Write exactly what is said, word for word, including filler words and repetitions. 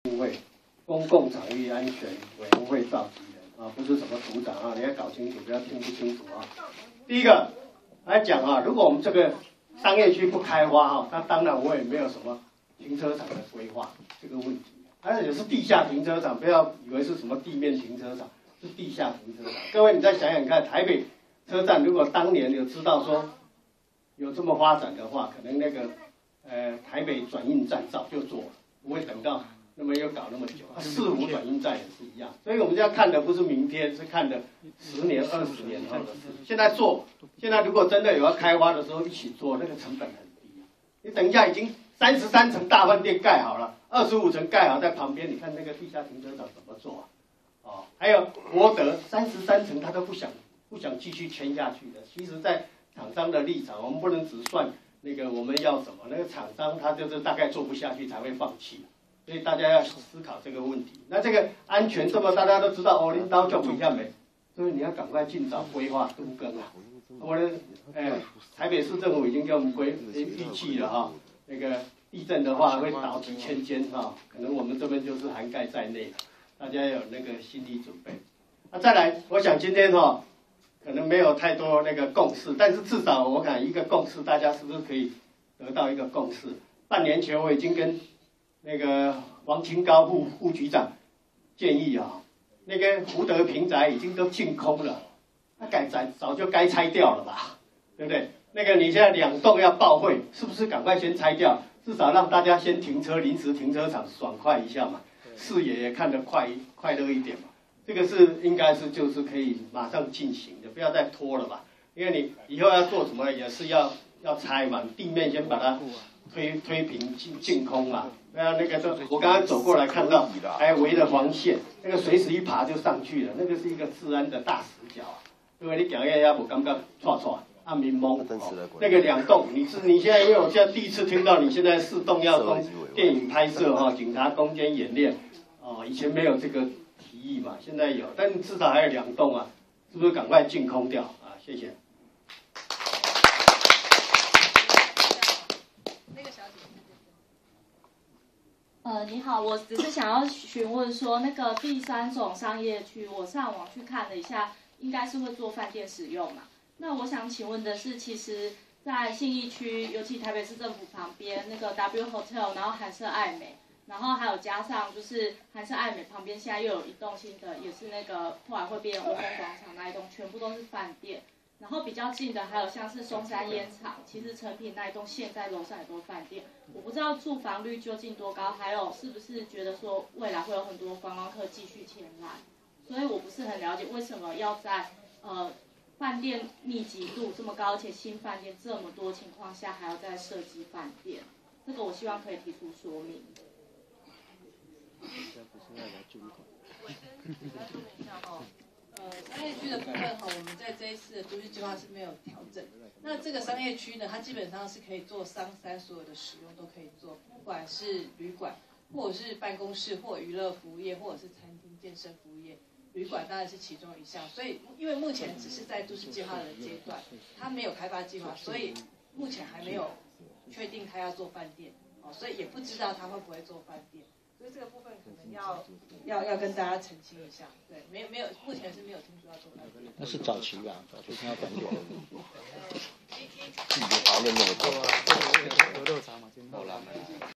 会公共场域安全委员会召集人啊，不是什么组长啊，你要搞清楚，不要听不清楚啊。第一个来讲啊，如果我们这个商业区不开发啊，那当然我也没有什么停车场的规划这个问题，而且是地下停车场，不要以为是什么地面停车场，是地下停车场。各位你再想想看，台北车站如果当年有知道说有这么发展的话，可能那个呃台北转运站早就做了，不会等到那么又搞那么久。啊，四湖转运站也是一样，所以我们要看的不是明天，是看的十年、二十年后的事。现在做，现在如果真的有要开发的时候一起做，那个成本很低。你等一下已经三十三层大饭店盖好了，二十五层盖好在旁边，你看那个地下停车场怎么做啊？哦，还有国德三十三层他都不想不想继续签下去的。其实，在厂商的立场，我们不能只算那个我们要什么，那个厂商他就是大概做不下去才会放弃。所以大家要思考这个问题。那这个安全这么大家都知道，哦，领导就不一样没，所以你要赶快尽早规划都更啊。我的哎，台北市政府已经给我们规预计了哈，那个地震的话会倒几千间哈，可能我们这边就是涵盖在内了，大家有那个心理准备。那再来，我想今天哈可能没有太多那个共识，但是至少我看一个共识，大家是不是可以得到一个共识？半年前我已经跟那个王清高副副局长建议啊，那个福德平宅已经都净空了，那该早早就该拆掉了吧，对不对？那个你现在两栋要报废，是不是赶快先拆掉？至少让大家先停车，临时停车场爽快一下嘛，视野也看得快快乐一点嘛。这个是应该是就是可以马上进行的，不要再拖了吧。因为你以后要做什么也是要要拆嘛，地面先把它推推平净净空嘛。那那个都，我刚刚走过来看到还围了黄线，那个随时一爬就上去了，那个是一个治安的大死角啊。因为你讲一下，我感觉错错啊，迷蒙。哦，那个两栋，你是你现在因为我现在第一次听到你现在四栋要供电影拍摄哈，警察攻坚演练，哦，以前没有这个提议嘛，现在有，但至少还有两栋啊，是不是赶快净空掉啊？谢谢。 呃，你好，我只是想要询问说，那个第三种商业区，我上网去看了一下，应该是会做饭店使用嘛？那我想请问的是，其实，在信义区，尤其台北市政府旁边那个 W Hotel， 然后韩舍爱美，然后还有加上就是韩舍爱美旁边现在又有一栋新的，也是那个后来会变欧风广场那一栋，全部都是饭店。然后比较近的还有像是松山烟厂，其实成品那一栋现在楼上也都是饭店，我不知道住房率究竟多高，还有是不是觉得说未来会有很多观光客继续前来，所以我不是很了解为什么要在呃饭店密集度这么高，而且新饭店这么多情况下还要再设计饭店，这个我希望可以提出说明。 我先简单说明一下哈。呃，商业区的部分哈，我们在这一次的都市计划是没有调整。那这个商业区呢，它基本上是可以做商三所有的使用都可以做，不管是旅馆，或者是办公室，或者娱乐服务业，或者是餐厅、健身服务业。旅馆当然是其中一项。所以，因为目前只是在都市计划的阶段，它没有开发计划，所以目前还没有确定它要做饭店，哦，所以也不知道它会不会做饭店。所以这个部分可能要要要跟大家澄清一下，对，没有没有，目前是没有听说要做饭店。 那是早期吧，早期听到很久。 呃，一一。 自己讨论那么多。 喝热茶嘛，今天。